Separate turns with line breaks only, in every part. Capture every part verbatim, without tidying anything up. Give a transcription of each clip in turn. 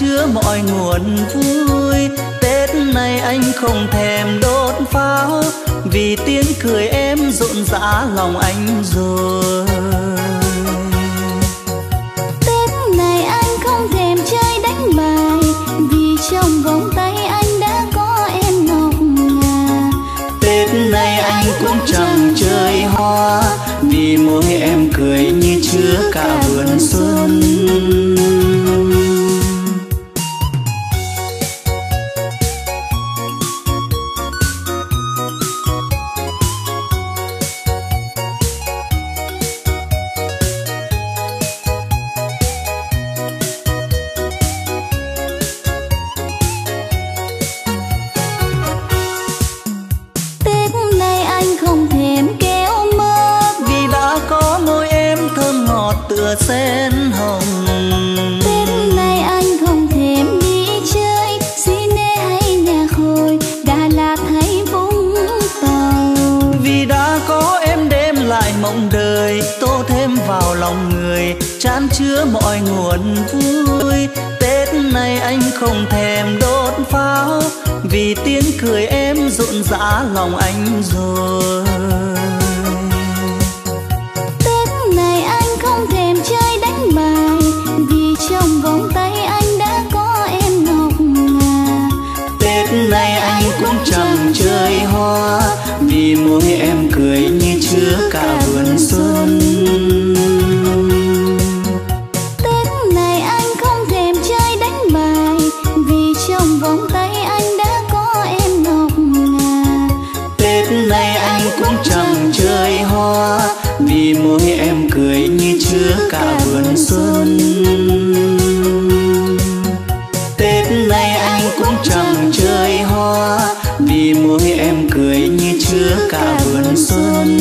chứa mọi nguồn vui. Tết này anh không thèm đốt pháo, vì tiếng cười em rộn rã lòng anh rồi.
Tết này anh không thèm chơi đánh bài, vì trong vòng tay anh đã có em ngọc ngà.
Tết này anh cũng chẳng chơi hoa, vì môi em cười như chứa cả vườn xuân. Sen hồng.
Tết này anh không thèm đi chơi cine hay nhà khôi, Đà Lạt hay Vũng Tàu,
vì đã có em đem lại mộng đời, tô thêm vào lòng người, chan chứa mọi nguồn vui. Tết này anh không thèm đốt pháo, vì tiếng cười em rộn rã lòng anh rồi.
Trong vòng tay anh đã có em ngọc ngà.
Tết này anh cũng chẳng chơi hoa, vì môi em cười như chứa cả vườn xuân.
Tết này anh không thèm chơi đánh bài, vì trong vòng tay anh đã có em ngọc ngà.
Tết này anh cũng chẳng chơi hoa, vì môi em cười như chứa cả vườn xuân. Tết này anh cũng chẳng chơi hoa, vì môi em cười như chứa cả vườn xuân.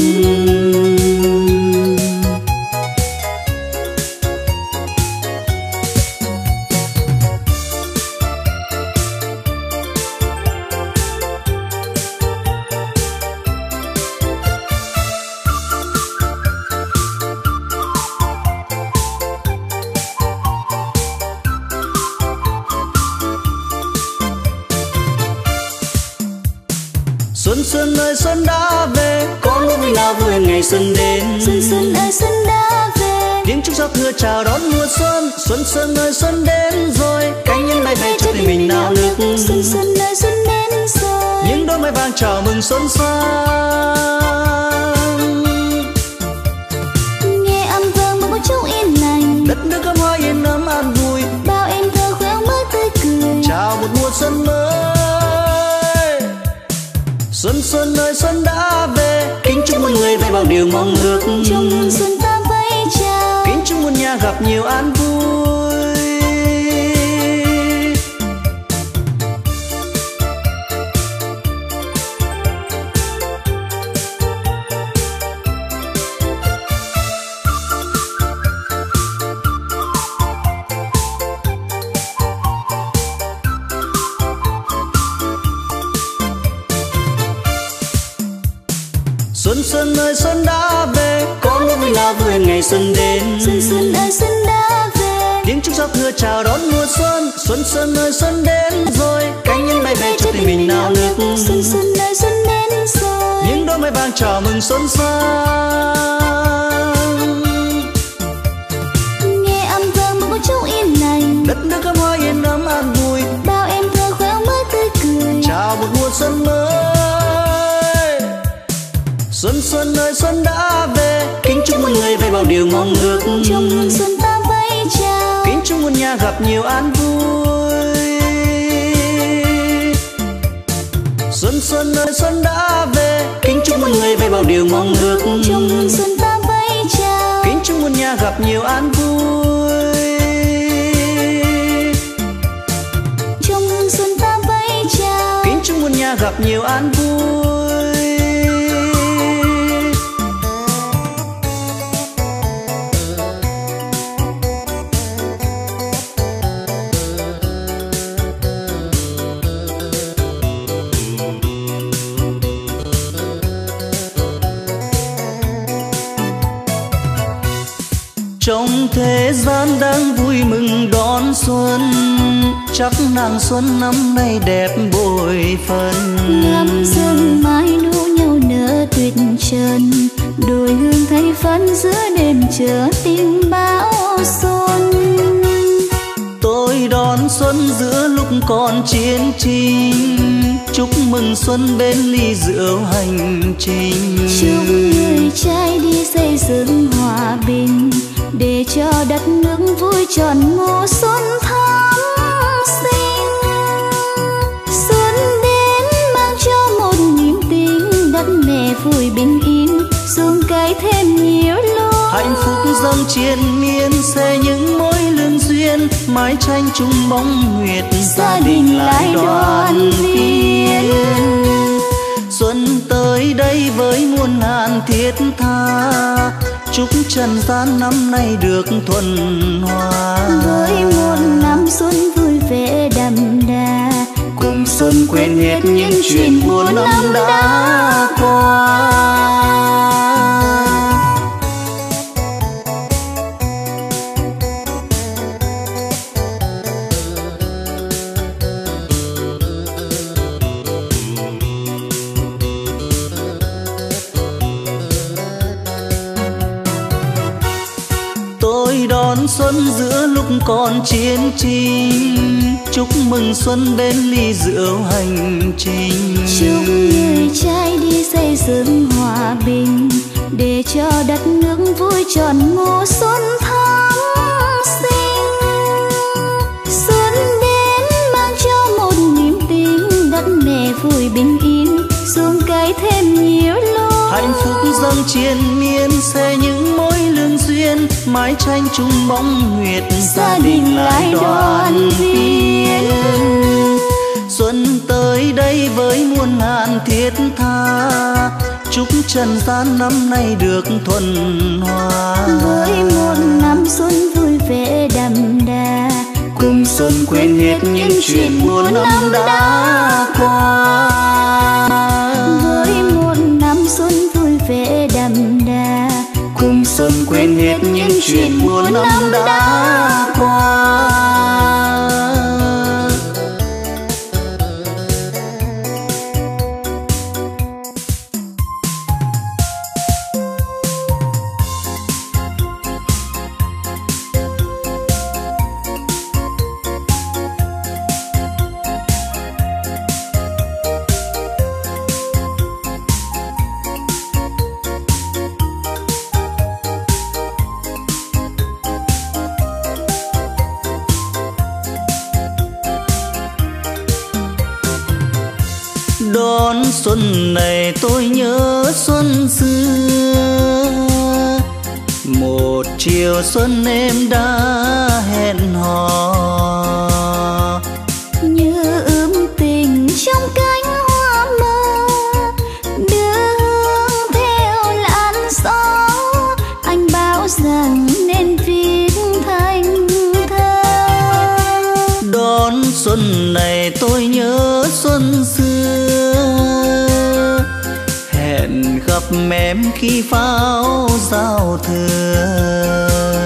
Xuân xuân ơi xuân đã về, có lúc nào vui ngày xuân đến.
Xuân xuân ơi xuân đã về,
tiếng chúc giao thừa chào đón mùa xuân. Xuân xuân ơi xuân đến rồi, cánh nhân bay về cho tình mình nao nức.
Xuân xuân ơi xuân đến rồi,
những đôi mây vàng chào mừng xuân sang.
nghe âm vang một chút yên lành,
đất nước cắm hoa yên ấm an vui,
bao em thơ khéo mới tươi cười,
chào một mùa xuân mới. Xuân xuân ơi xuân đã về, kính chúc mọi người về bao điều mong ước.
Chúc mừng xuân ta vẫy chào,
kính chúc muôn nhà gặp nhiều an vui. Xuân xuân ơi xuân đã về, có lúc nào vui ngày xuân đến.
Xuân xuân ơi xuân đã về,
tiếng chúc giao thừa chào đón mùa xuân. Xuân xuân ơi xuân đến rồi, cánh nhân bay về cho tình mình nao nức.
Xuân xuân ơi xuân đến rồi,
những đôi mây vàng chào mừng xuân sang.
nghe âm vang một chút yên lành,
đất nước cắm hoa yên ấm an vui,
bao em thơ khéo mới tươi cười,
chào một mùa xuân mới. Xuân xuân ơi xuân đã về, kính chúc mọi người về bao điều mong ước.
Chúc mừng xuân ta vẫy chào,
kính chúc muôn nhà gặp nhiều an vui. Xuân xuân ơi xuân đã về, kính chúc mọi người về bao điều mong ước.
Chúc mừng xuân ta vẫy chào,
kính chúc muôn nhà gặp nhiều an vui.
Chúc mừng xuân ta vẫy chào,
kính chúc muôn nhà gặp nhiều an vui. Trong thế gian đang vui mừng đón xuân, chắc nàng xuân năm nay đẹp bội phần.
Ngắm rừng mai đua nhau nở tuyệt trần, đôi hương thay phấn giữa đêm chờ tình bão xuân.
Tôi đón xuân giữa lúc còn chiến tranh, chúc mừng xuân bên ly rượu hành trình.
Chúc người trai đi xây dựng hòa bình, để cho đất nước vui tròn mùa xuân tháng sinh. Xuân đến mang cho một niềm tin, đất mẹ vui bình yên, xuân cày thêm nhiều lúa.
Hạnh phúc dâng triền miên sẽ những mối lương duyên, mái tranh chung bóng nguyệt gia đình lại đoàn viên. Xuân tới đây với muôn ngàn thiết tha, chúc trần gian năm nay được thuần hòa.
Với một năm xuân vui vẻ đậm đà,
cùng xuân quên hết những chuyện buồn năm đã qua. Đón xuân giữa lúc còn chiến tranh, chúc mừng xuân bên ly rượu hành trình.
Chúc người trai đi xây dựng hòa bình, để cho đất nước vui tròn mùa xuân tháng sinh. Xuân đến mang cho một niềm tin, đất mẹ vui bình yên, xuân cày thêm nhiều lúa.
Hạnh phúc dâng triền miên sẽ những mối lương duyên, mái tranh chung bóng nguyệt gia đình lại đoàn viên. Xuân tới đây với muôn ngàn thiết tha, chúc trần gian năm nay được thuần hòa.
Với một năm xuân vui vẻ đậm đà,
cùng xuân quên hết những chuyện buồn năm đã qua.
Với một năm xuân vui vẻ đậm đà,
cùng xuân quên hết những chuyện buồn năm đã qua. Đón xuân này tôi nhớ xuân xưa, một chiều xuân em đã hẹn hò.
như ươm tình trong cánh hoa mơ, đưa hương theo làn gió. Anh bảo rằng nên viết thành thơ.
Đón xuân này tôi nhớ xuân xưa, hẹn gặp em khi pháo giao thừa.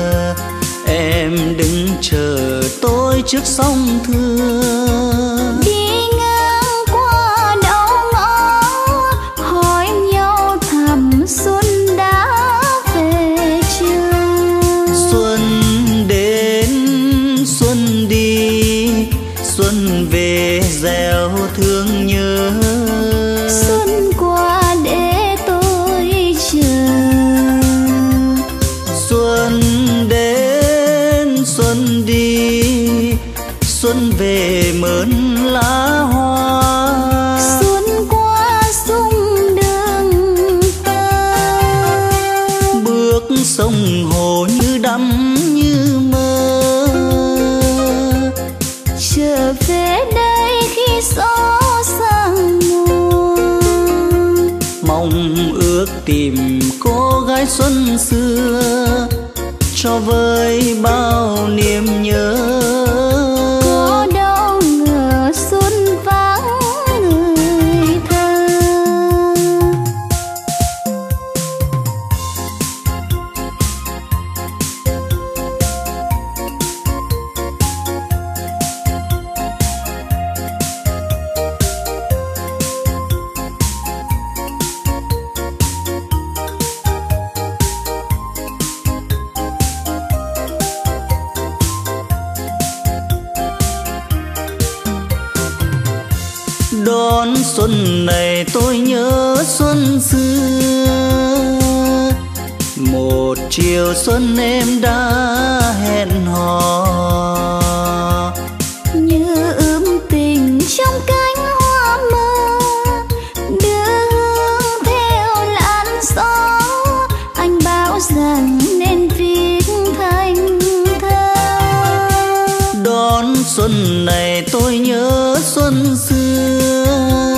Em đứng chờ tôi trước sông Thưa,
Đi ngang qua đầu ngõ, hỏi nhau thầm xuân đã về chưa.
xuân đến xuân đi, xuân về gieo thương nhớ.
Xuân qua để tôi chờ,
Xuân đến xuân đi, xuân về mơn lá hoa.
xuân qua sung đường tơ.
Bước sông hồ như đắm như mơ,
Trở về đây khi gió sang mùa.
mong ước tìm cô gái xuân xưa, cho với bao niềm nhớ.
Có đâu ngờ xuân vắng người thơ.
Đón xuân này tôi nhớ xuân xưa, một chiều xuân em đã hẹn hò.
Như ươm tình trong cánh hoa mơ, đưa hương theo làn gió. Anh bảo rằng nên viết thành thơ.
Đón xuân này tôi nhớ xuân xưa,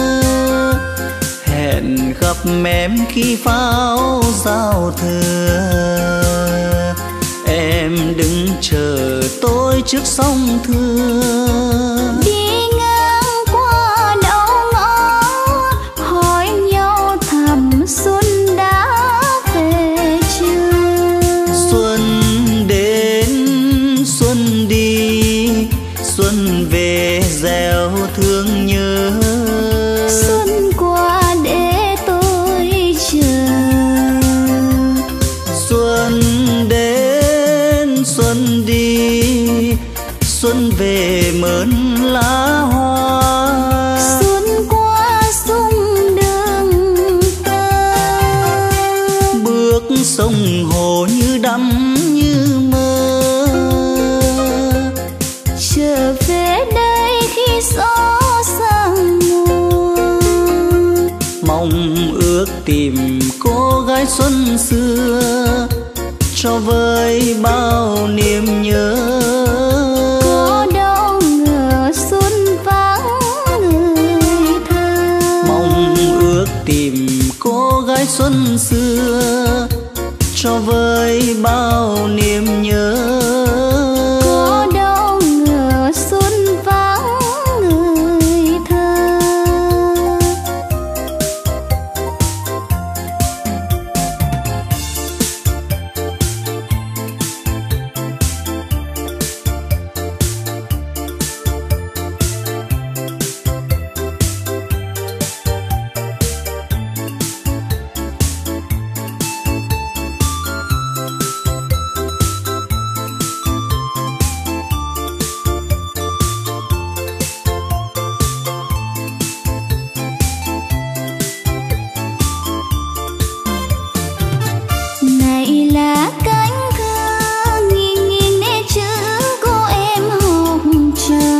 hẹn gặp em khi pháo giao thừa. Em đứng chờ tôi trước sông Thưa.
Đi ngang qua đầu ngõ, hỏi nhau thầm xuân đã về chưa.
Xuân đến xuân đi, xuân về gieo thương nhớ.
Xuân qua để tôi chờ.
Xuân đến xuân đi, xuân về mơn lá hoa.
Xuân qua sông đường tơ,
bước sông hồ như đắm như mơ.
trở về đây khi gió sang mùa.
Mong ước tìm cô gái xuân xưa, cho với bao niềm nhớ.
Có đâu ngờ xuân vắng người thơ.
Mong ước tìm cô gái xuân xưa, cho với bao niềm nhớ.
Có đâu ngờ xuân vắng người thơ. Này là cánh thơ nghiêng nghiêng nét chữ cô em học trò.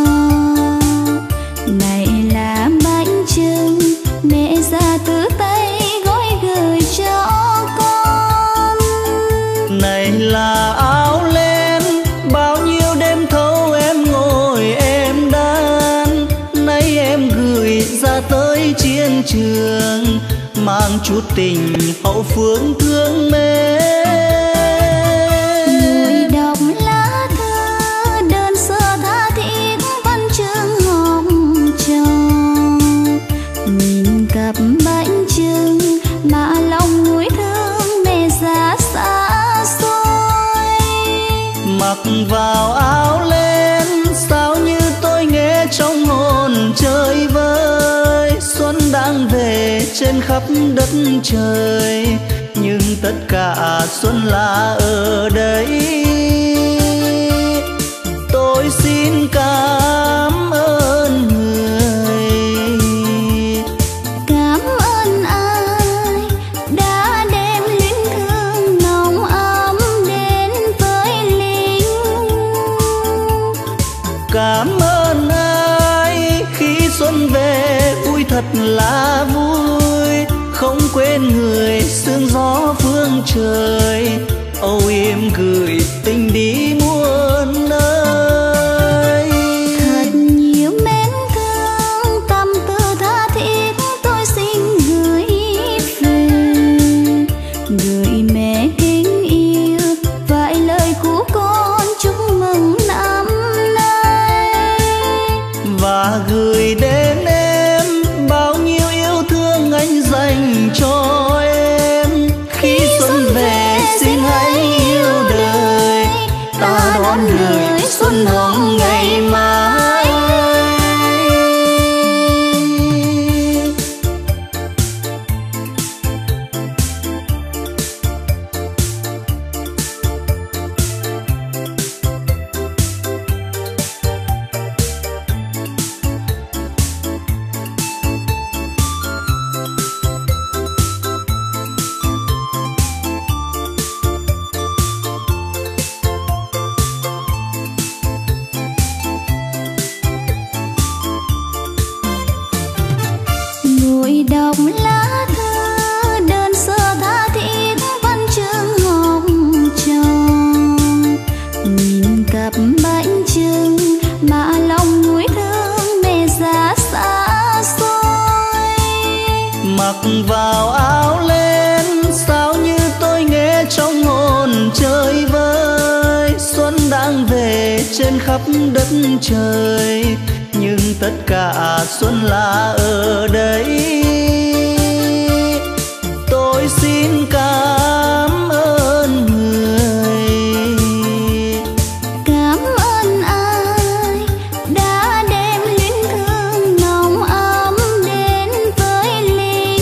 Này là bánh chưng mẹ ra từ tay gói gửi cho con.
Này là áo len bao nhiêu đêm thâu em ngồi em đan. Nay em gửi ra tới chiến trường, mang chút tình hậu phương thương mến.
Người đọc lá thơ đơn sơ tha thiết văn chương học trò. Nhìn cặp bánh chưng mà lòng nuối thương mẹ già xa xôi.
Mặc vào áo len sao như tôi nghe trong hồn chơi vơi. Xuân đang về trên khắp đất trời, nhưng tất cả xuân là ở đây. Tôi xin cảm ơn người.
Cảm ơn ai đã đem luyến thương nồng ấm đến với lính.
Cảm ơn ai khi xuân về vui thật là vui. Không quên người sương gió phương trời, âu yếm gửi tình đi muôn nơi.
Thật nhiều mến thương tâm tư tha thiết tôi xin gửi về. Gửi mẹ kính yêu vài lời của con chúc mừng năm nay.
Và gửi đến em bao nhiêu yêu thương anh dành cho em. Khi xuân về xin hãy yêu đời, ta đón người xuân hồng ngày mai.
đọc lá thư đơn sơ tha thiết văn chương hồng tròn, nhìn cặp bánh trưng mà lòng nuối thương mẹ già xa xôi.
Mặc vào áo len sao như tôi nghe trong hồn chơi vơi, xuân đang về trên khắp đất trời, nhưng tất cả xuân là ở đây. Tôi xin cảm ơn người.
Cảm ơn ai đã đem luyến thương nồng ấm đến với Linh.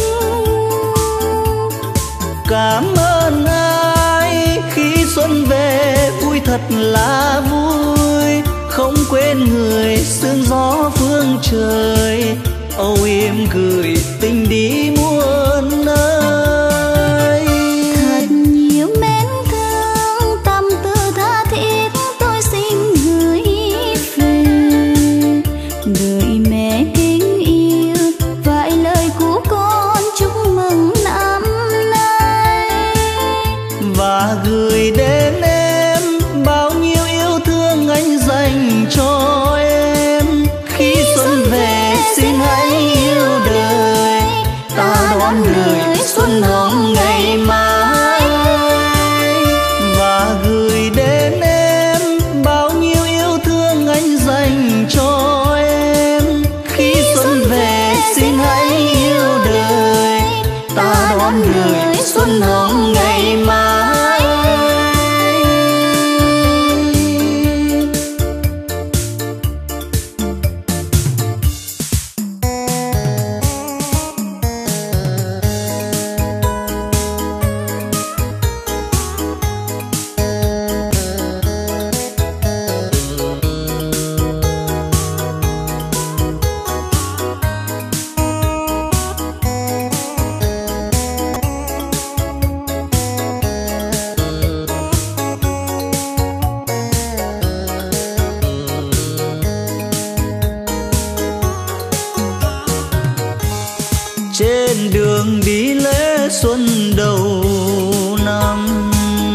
Cảm ơn ai khi xuân về vui thật là vui, không quên người sương gió phương trời, âu yếm gửi tình đi muôn nơi.
Thật nhiều mến thương tâm tư tha thiết tôi xin gửi về, gửi mẹ kính yêu vài lời của con chúc mừng năm nay,
và gửi đến em bao nhiêu yêu thương anh dành cho em. Khi xuân về xin hãy yêu đời, ta đón lời xuân hồng ngày mai. Và gửi đến em bao nhiêu yêu thương anh dành cho em. Khi xuân về xin hãy yêu đời, ta đón lời xuân hồng ngày mai. Trên đường đi lễ xuân đầu năm,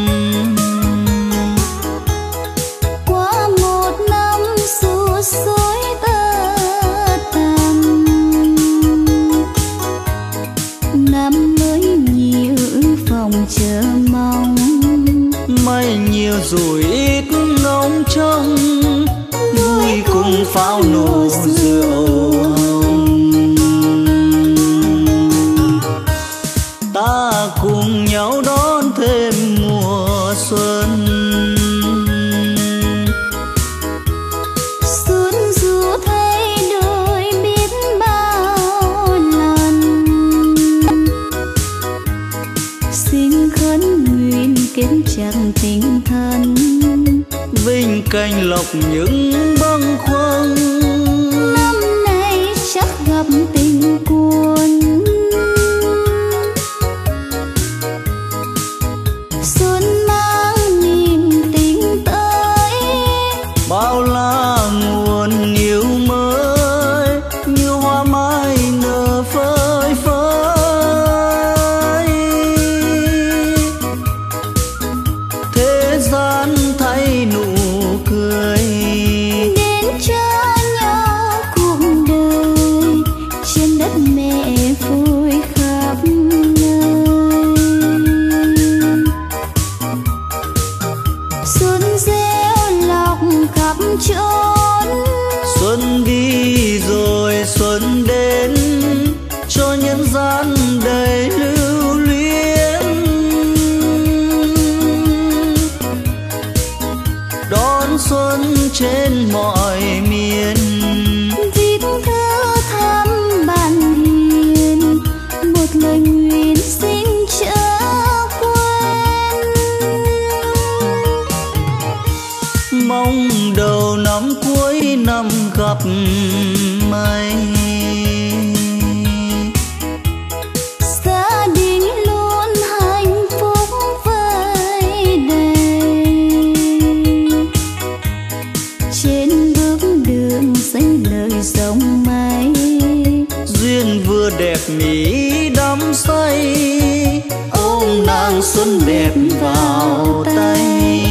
qua một năm xua xối tơ tằm, năm mới nhiều phòng chờ mong,
may nhiều rồi ít ngóng trông, vui cùng pháo nổ rượu hồng. Ta cùng nhau đón thêm mùa xuân,
xuân dù thay đổi biết bao lần, xin khấn nguyện kết chặt tình thân,
vinh canh lộc những bâng khuâng.
năm nay chắc gặp tình cuốn, xuân mang niềm tình tới,
bao la nguồn yêu mới như hoa mai nở phơi phới. Thế gian thay nụ cười
đến cho nhau cuộc đời, trên đất mẹ vui khắp nơi. Xuân gieo lọc khắp chốn,
xuân đi rồi xuân đến cho nhân gian đầy lưu luyến. Đón xuân trên mọi miền,
viết thư thăm bạn hiền, một lời nguyện xin chớ quên.
mong đầu năm cuối năm gặp may,
gia đình luôn hạnh phúc vơi đầy, trên bước đường xây lời dòng mây,
duyên vừa đẹp mỹ xuân đẹp vào tay.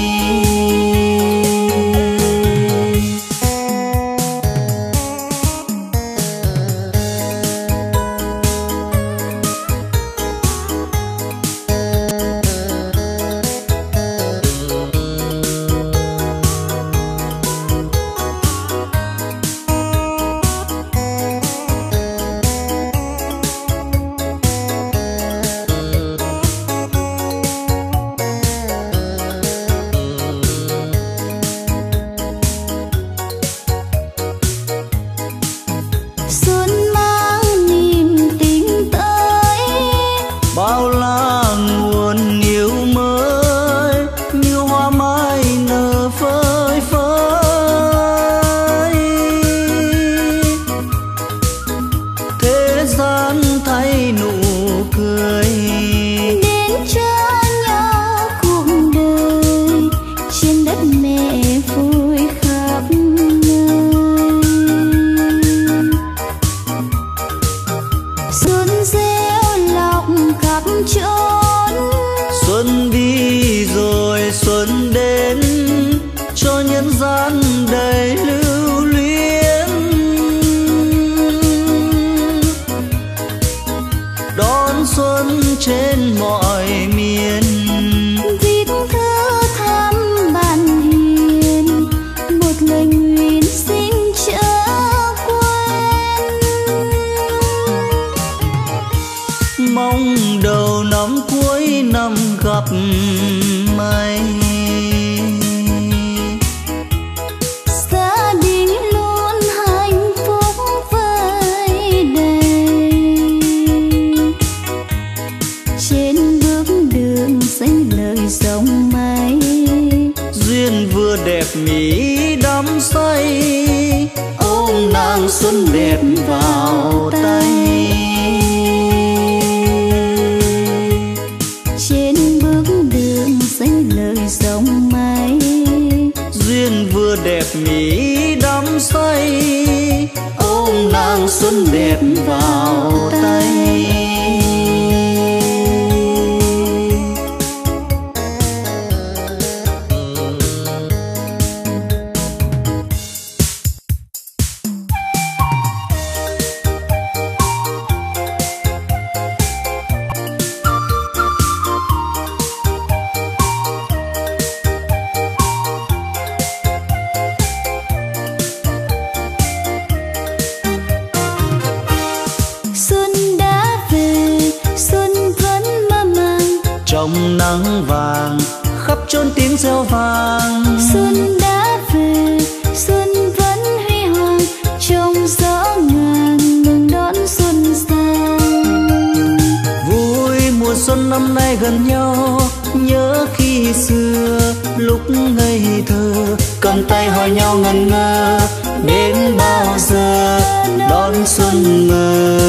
trong nắng vàng khắp chốn tiếng reo vang. Xuân đã về, xuân vẫn huy hoàng trong gió ngàn mừng đón xuân sang.
Vui mùa xuân năm nay gần nhau, nhớ khi xưa lúc ngây thơ cầm tay hỏi nhau ngẩn ngơ, đến bao giờ đón xuân mơ.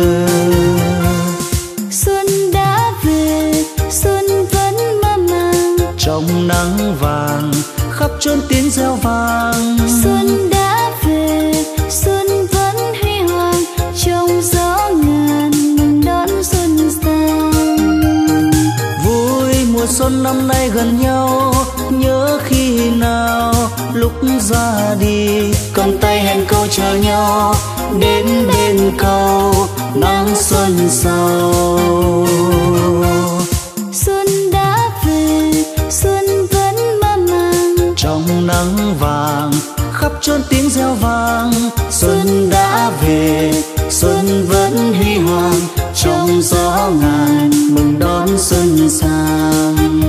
Trong nắng vàng khắp chốn tiếng reo vang.
Xuân đã về, xuân vẫn huy hoàng trong gió ngàn mừng đón xuân sang.
Vui mùa xuân năm nay gần nhau, nhớ khi nào lúc ra đi cầm tay hẹn câu chờ nhau, đến bên cầu nắng xuân sau. Trong nắng vàng khắp chốn tiếng reo vang. Xuân đã về, xuân vẫn huy hoàng trong gió ngàn mừng đón xuân sang.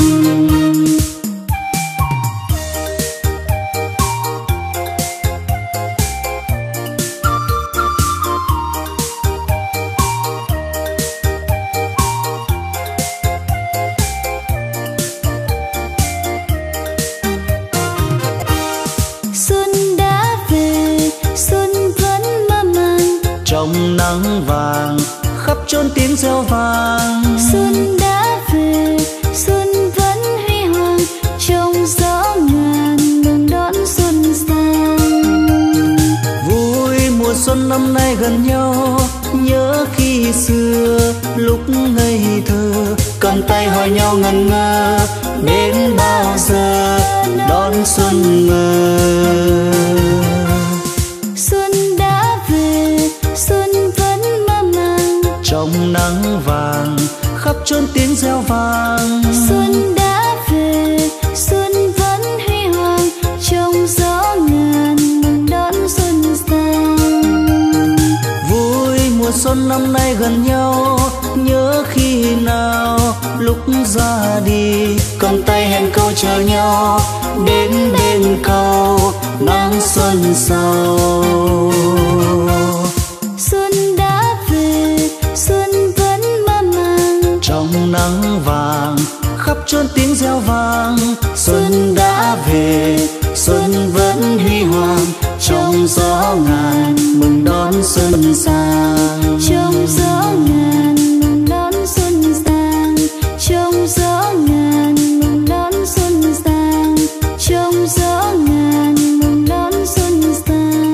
Trong nắng vàng khắp chốn tiếng reo vang.
Xuân đã về, xuân vẫn huy hoàng trong gió ngàn mừng đón xuân sang.
Vui mùa xuân năm nay gần nhau, nhớ khi xưa lúc ngây thơ cầm tay hỏi nhau ngẩn ngơ, đến bao giờ đón xuân mơ.
Xuân đã về, xuân vẫn mơ màng,
trong nắng vàng khắp chốn tiếng reo vang.
Xuân đã về, xuân vẫn huy hoàng, trong gió ngàn mừng đón xuân sang.
Vui mùa xuân năm nay gần nhau, nhớ khi nào lúc ra đi, cầm tay hẹn câu chờ nhau, đến bên cầu nắng xuân sau.
Xuân đã về, xuân vẫn mơ màng,
trong nắng vàng khắp chốn tiếng reo vang. Xuân đã về, xuân vẫn huy hoàng, trong gió ngàn mừng đón xuân sang.
trong gió ngàn mừng đón xuân sang, trong gió ngàn mừng đón xuân sang, trong gió ngàn mừng đón xuân sang.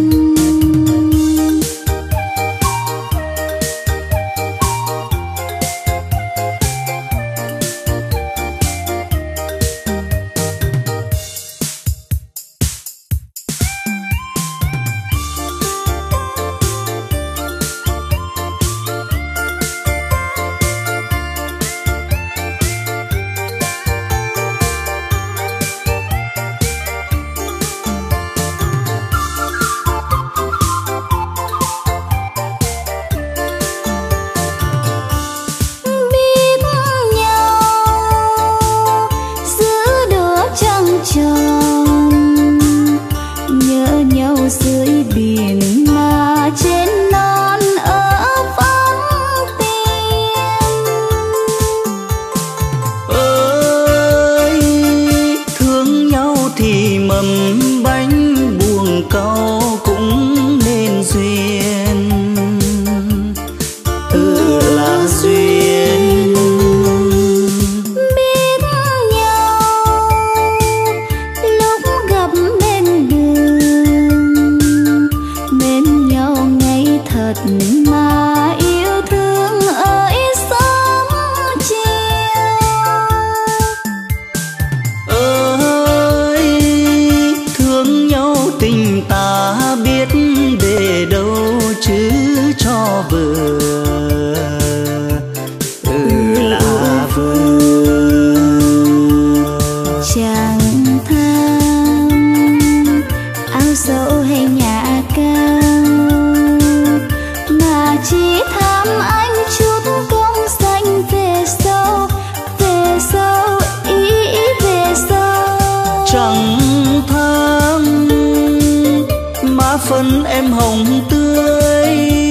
phân em hồng tươi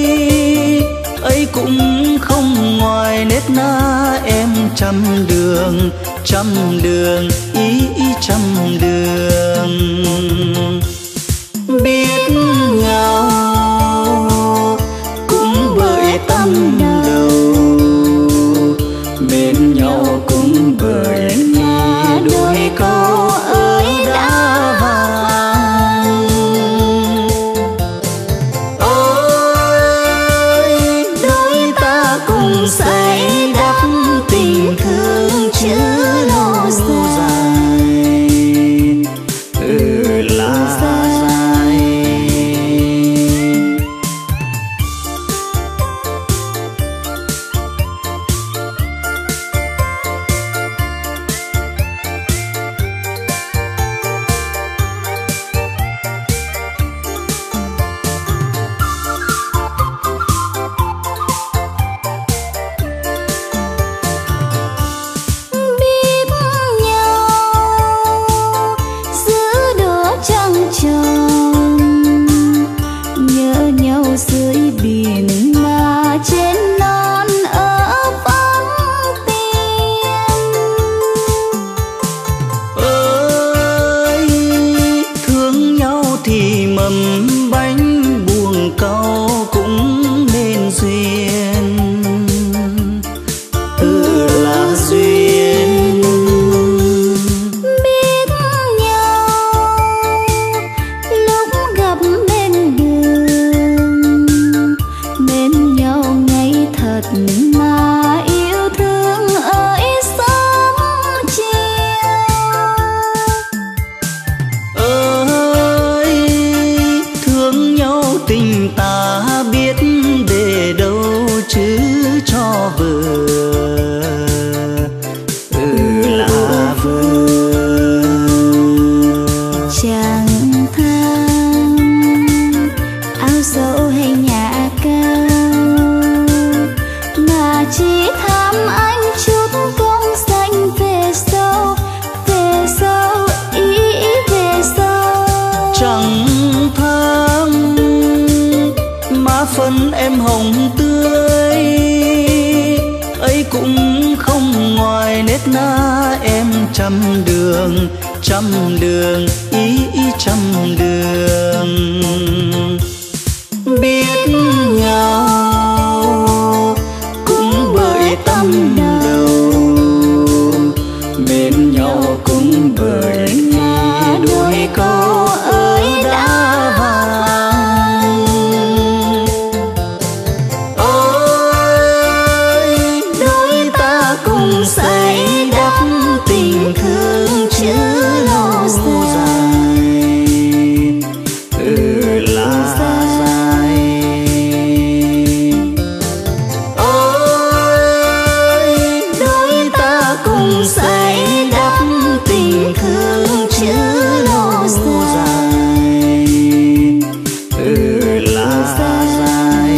ấy cũng không ngoài nét na em trăm đường trăm đường ý, ý trăm đường biết nhau cũng bởi tâm đầu bên nhau cũng bởi đôi câu ơi đã vàng ôi đôi ta cùng say đắp tình thương chứa lâu dài ừ là dài. xuân em hồng tươi, ấy cũng không ngoài nét na em trăm đường trăm đường ý ý trăm đường. Biết nhau cũng bởi tâm đầu, bên nhau cũng bởi đôi câu ơi đã vàng. Ôi đôi ta cùng say đắp tình thương chữ lâu dài, ừ là dài. Ôi đôi ta cùng say đắp tình thương chữ lâu dài, ừ là dài.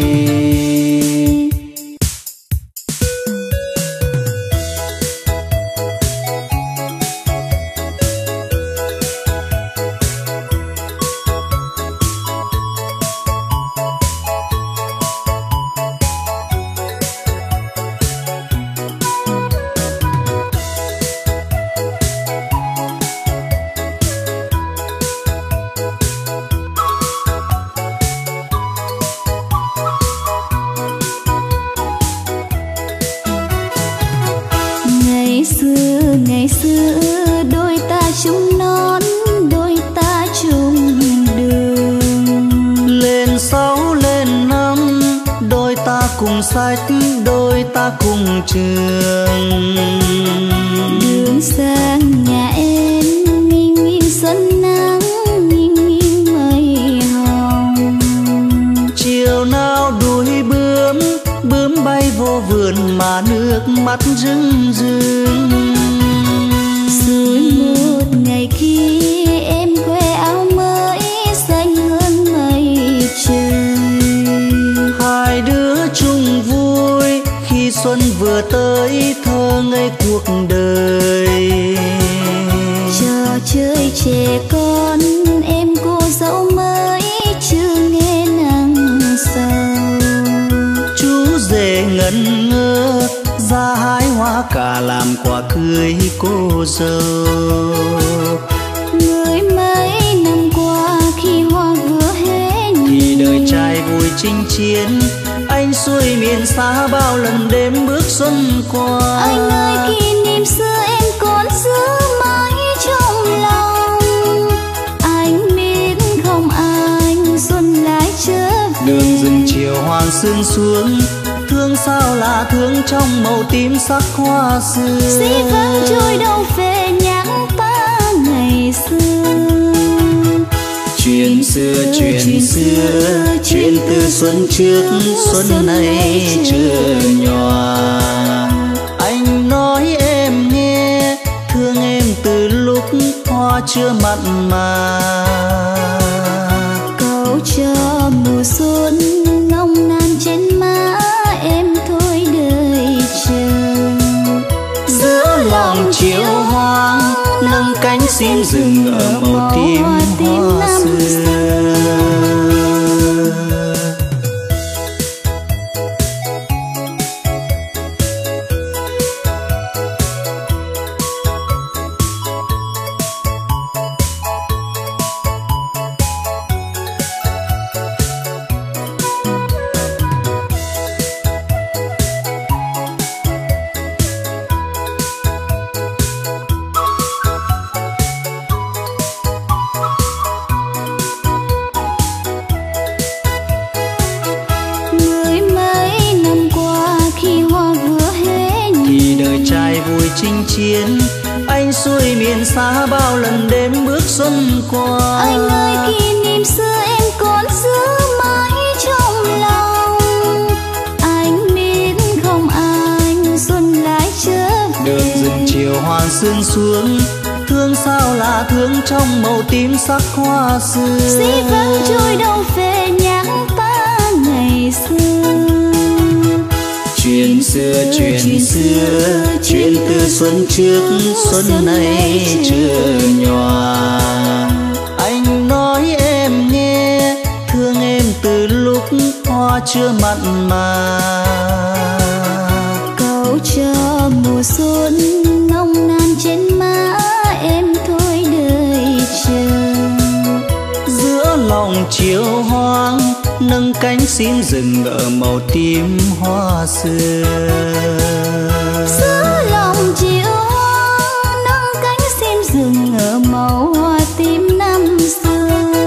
Ngày xưa ngày xưa đôi ta chung non, đôi ta chung đường.
Lên sáu lên năm đôi ta cùng sách, đôi ta cùng trường.
Đường sang nhà em nghiêng nghiêng sân nắng, nghiêng nghiêng mây hồng.
Chiều nào đuổi bướm, bướm bay vô vườn mà nước mắt rưng rưng.
Rồi một ngày kia em khoe áo mới xanh hơn mây trời.
Hai đứa chung vui khi xuân vừa tới, thơ ngây cuộc đời.
Trò chơi trẻ con em cô dâu mới chưa nghe nắng sầu.
Chú rể ngẩn ngơ ra hái hoa cả làm quà cưới cô dâu.
Người mấy năm qua khi hoa vừa hết
Thì đời trai vui chinh chiến, anh xuôi miền xa bao lần đêm bước xuân qua.
anh ơi kỷ niệm xưa em còn giữ mãi trong lòng. Anh biết không anh xuân lại chớp
Đường rừng chiều hoàng sương xuống, thương sao là thương trong màu tím sắc hoa xưa.
dĩ vãng trôi đâu về nhắc ta ngày xưa.
Chuyện xưa chuyện xưa chuyện từ xuân trước xuân này chưa nhòa. Anh nói em nghe thương em từ lúc hoa chưa mặn mà.
Cầu cho mùa xuân nồng nàn trên má em thôi đời chờ.
Giữa lòng chiều hoang nâng cánh xin dừng ở màu tím hoa xưa. chinh chiến, anh xuôi miền xa bao lần đêm bước xuân qua.
Anh ơi kỷ niệm xưa em còn giữ mãi trong lòng. Anh biết không anh xuân lại chớp
đường rừng chiều hoàng sương xuống, thương sao là thương trong màu tím sắc hoa xưa.
dĩ vãng trôi đâu về nhắc ta ngày xưa.
Chuyện xưa chuyện xưa chuyện từ xuân trước xuân này chưa nhòa. Anh nói em nghe thương em từ lúc hoa hoa chưa mặn mà.
Cầu cho mùa xuân nồng nàn trên má em thôi đời chờ.
Giữa lòng chiều hoang nâng cánh sim rừng ở màu tím hoa xưa.
Giữa lòng chiều hoang nâng cánh sim rừng ở màu hoa tím năm xưa.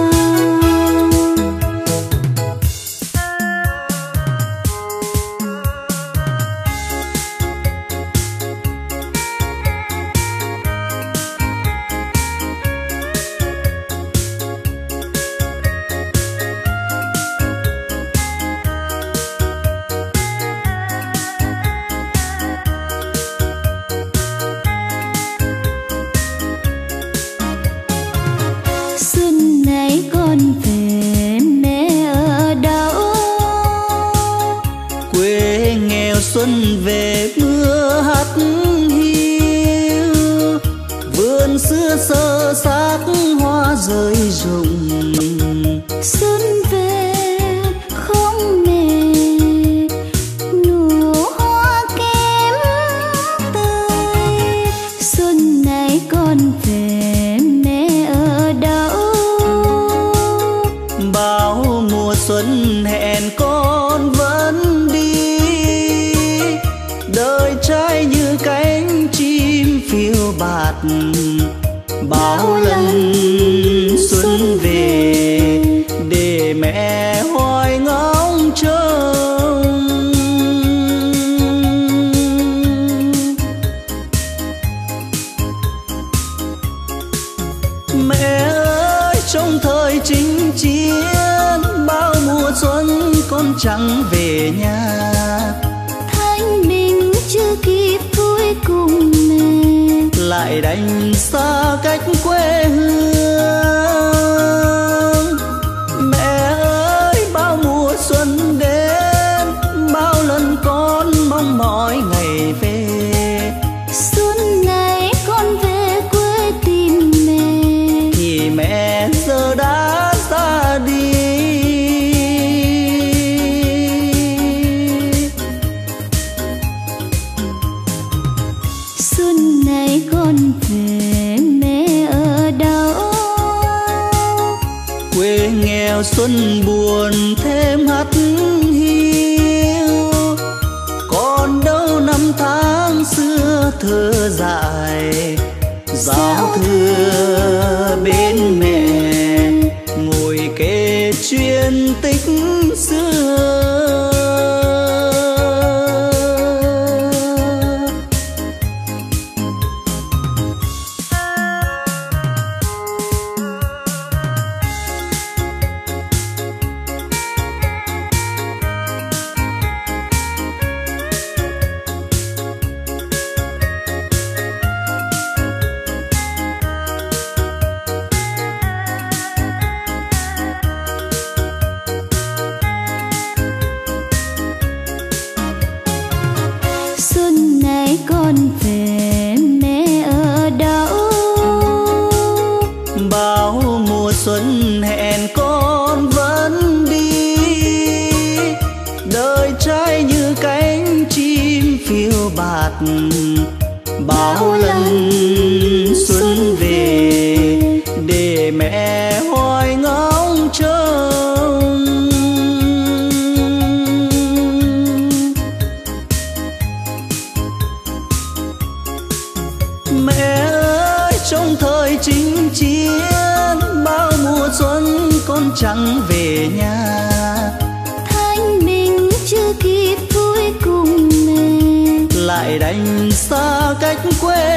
Xuân về mưa hắt hiu, vườn xưa sơ xác hoa rơi rụng.
Xuân về không mệt, nụ hoa kém tươi. Xuân này con về mẹ ở đâu?
Bao mùa xuân hẹn con vẫn đi, đời trai như cánh chim phiêu bạt. Bao lần xuân về để mẹ hoài ngóng trông. Mẹ ơi trong thời chinh chiến, bao mùa xuân con chẳng về nhà.
Chưa kịp vui cùng mẹ,
lại đành xa cách quê hương. Mẹ ơi bao mùa xuân đến, bao lần con mong mỏi ngày về.
Xuân này con về quê tìm mẹ,
thì mẹ giờ đã ra đi.
Con về mẹ ở đâu?
Quê nghèo xuân buồn thêm hắt hiu, còn đâu năm tháng xưa thơ dại. Giao thừa bên mẹ ngồi kể chuyện tích xưa.
Con về mẹ ở đâu?
Bao mùa xuân hẹn con vẫn đi, đời trai như cánh chim phiêu bạt. Bao lần xuân về để mẹ hoài ngóng trông. Mẹ ơi trong thời chinh chiến, bao mùa xuân con chẳng về nhà.
Thanh mình chưa kịp vui cùng mẹ,
lại đành xa cách quê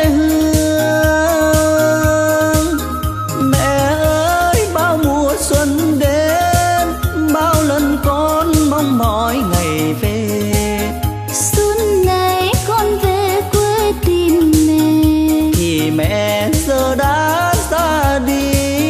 hương. Mẹ ơi bao mùa xuân đến, bao lần con mong mỏi ngày về.
Xuân này con về quê tìm mẹ,
thì mẹ giờ đã ra đi.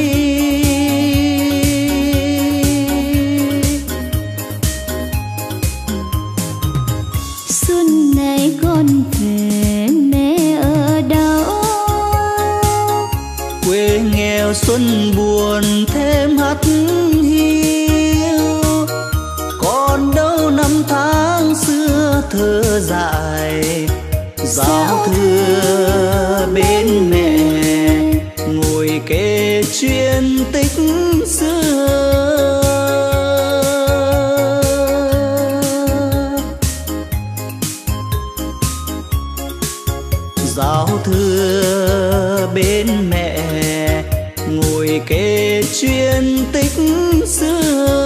Xuân này con về mẹ ở đâu?
Quê nghèo xuân buồn thêm hắt hiu, còn đâu năm tháng xưa thơ dại. Giao thừa bên mẹ ngồi kể chuyện tích xưa. Giao thừa bên mẹ ngồi kể chuyện tích xưa.